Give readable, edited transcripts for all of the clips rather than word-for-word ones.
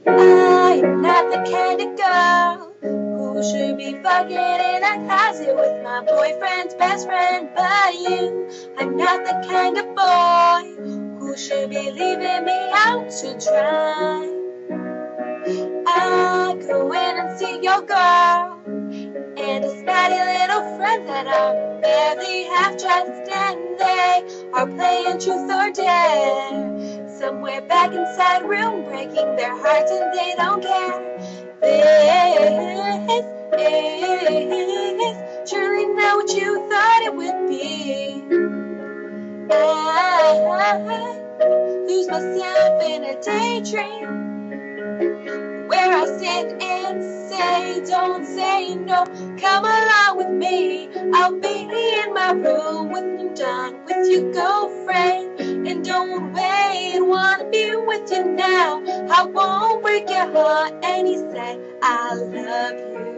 I am not the kind of girl who should be fucking in a closet with my boyfriend's best friend. But you, I'm not the kind of boy who should be leaving me out to dry. I go in and see your girl and a snotty little friend that I'm barely half dressed, and they are playing truth or dare somewhere back inside room, breaking their hearts and they don't care. This is truly not what you thought it would be. I lose myself in a daydream where I sit and say, don't say no, come along with me. I'll be in my room when you're done with your girlfriend. And don't wait, wanna be with you now. I won't break your heart. And he said, I love you.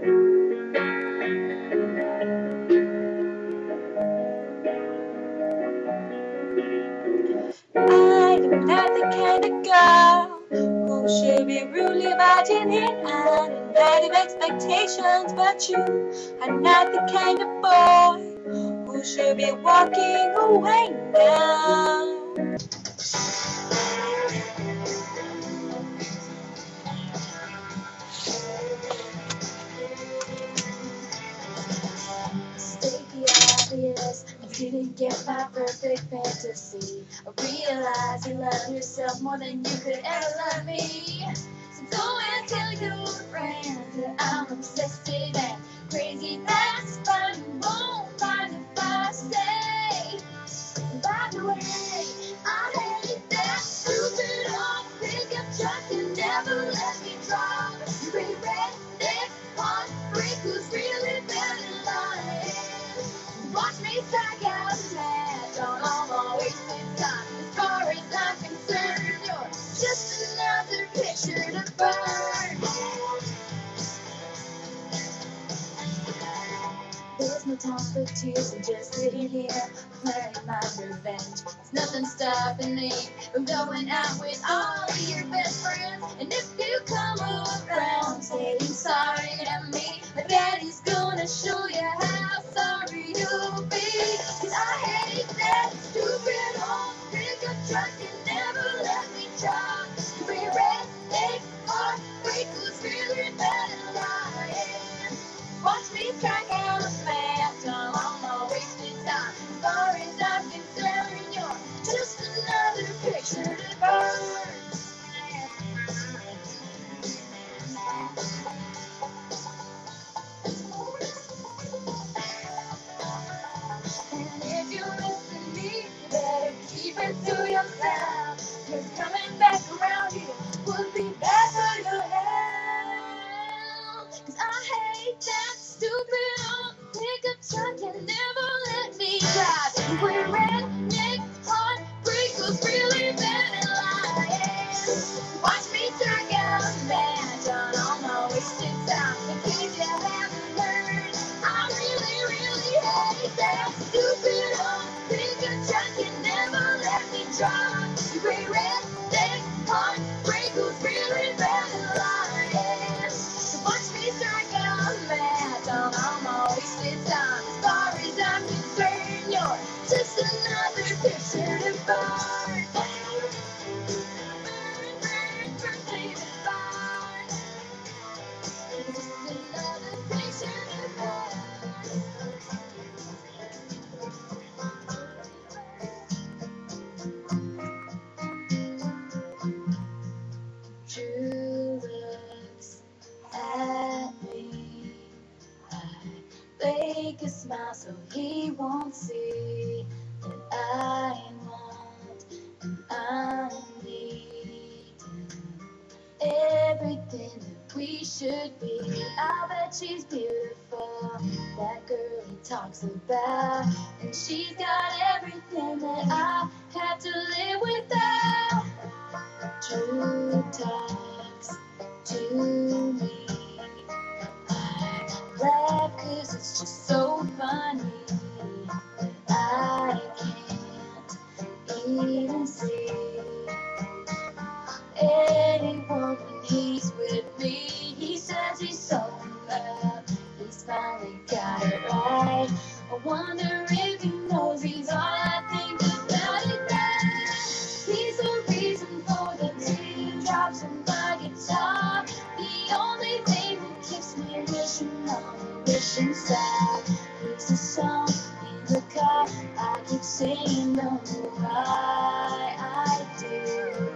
I am not the kind of girl who should be rudely barging in uninvited expectations. But you are not the kind of boy who should be walking away now. State the obvious, I didn't get my perfect fantasy. I realize you love yourself more than you could ever love me. So go and tell your friends that I'm obsessive and crazy. That's fine, you won't mind if I say. By the way, I hate that stupid old pickup truck that never let me drive. You bring redneck heartbreakers really bad in line. Watch me strike out the match on all my wasted time. As far as I'm concerned, you're just another picture to burn. There's no time for tears, I'm just sitting here planning my revenge. There's nothing stopping me from going out with all of your best friends. And if you come around saying sorry to me, my daddy's gonna show you how sorry you'll be. 'Cause I hate that stupid old pickup truck that never let me drive. You bring redneck heartbreakers really bad and lying. Watch me strike out a match on all my wasted time. As far as I'm concerned, you're just another picture to burn. And if you listen to me, you better keep it to yourself. You're coming back around here would be bad for your health. 'Cause I hate that stupid old pickup truck that never let me drive. You wear redneck heartbreakers really bad and lying. Watch me strike out a match on all my wasted time. In case you haven't heard, I really, really hate that stupid old pickup truck that never let me drive. You wear redneck heartbreakers really bad and lying. So watch me strike out a match on all my wasted time. As far as I'm concerned, you're just another picture to burn. Burn, burn, burn, baby, burn. Just another picture to burn. True looks at me. I fake a smile so he won't see that I want and I'm needing everything that we should be. I bet she's beautiful, that girl he talks about, and she's got everything that I have to live without. True talks to me. I laugh 'cause it's just so funny that I can't even see anyone when inside. He's the song in the car I keep singing, don't know why I do.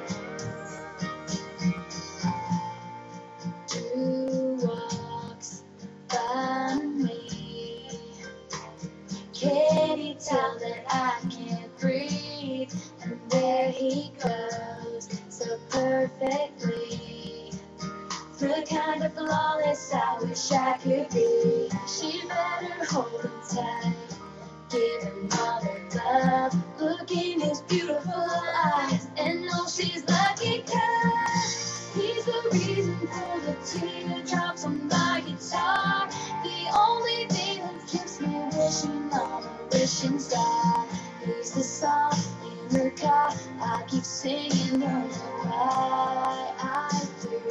Two walks by me. Can you tell that I can't breathe? And there he goes, so perfectly. The kind of flawless I wish I could be. She better hold him tight, give him all the love. Look in his beautiful eyes and know she's lucky 'cause he's the reason for the teardrops on my guitar. The only thing that keeps me wishing on a wishing star. He's the song in the car I keep singing, don't know why I do.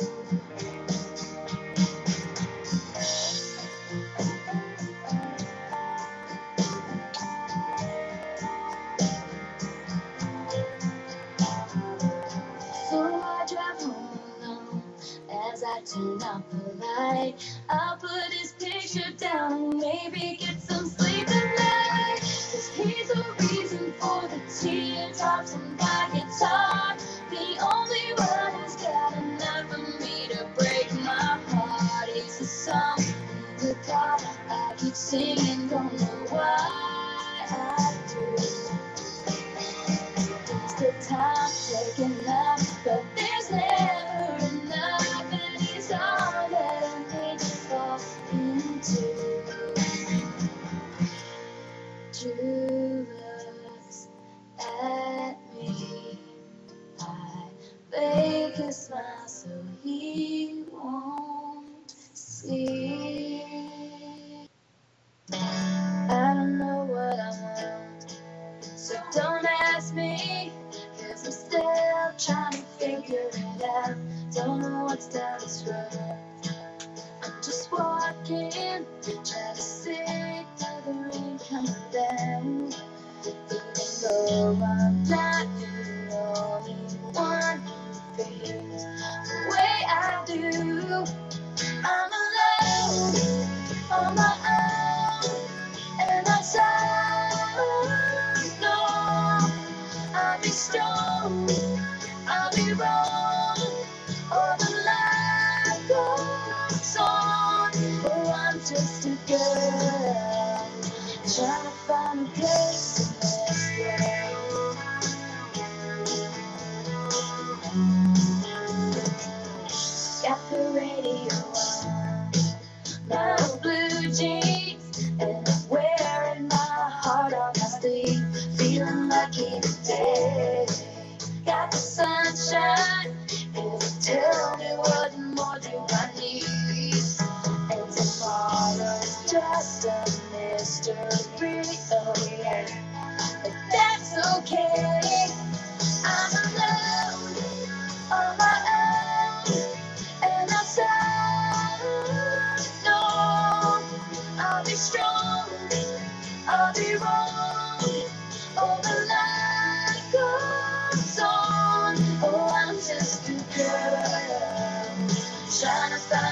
So I drive home alone as I turn off the light. I'll put his picture down and maybe get some sleep tonight. 'Cause he's the reason for the teardrops on my guitar. The only one who's got enough of me to break my heart. He's the song in the car I keep singing, don't know why I do. It's the time taking up, but there's never enough, and he's all that I need to fall into. True looks at me, I fake a smile so he won't see. I don't know what I want, so don't ask me, 'cause I'm still trying to figure it out. Don't know what's down this road. I'm just walking, trying to see through the rain coming down. Even though I'm not the only one who feels the way I do. I'm alone, on my own, and I'm sad. No, I'll be strong, I'll be wrong, or the light goes on. Oh, I'm just a girl, trying to find a place in this world. Got the radio on, my blue jeans, and I'm wearing my heart on my sleeve. Feeling lucky today, got the sunshine, and tell me what more do I need. And tomorrow's just a mystery, oh yeah, but that's okay. I'm alone, on my own, and I'm sad. No, I'll be strong, I'll be wrong, oh the light goes on. Oh, I'm just a girl, trying to find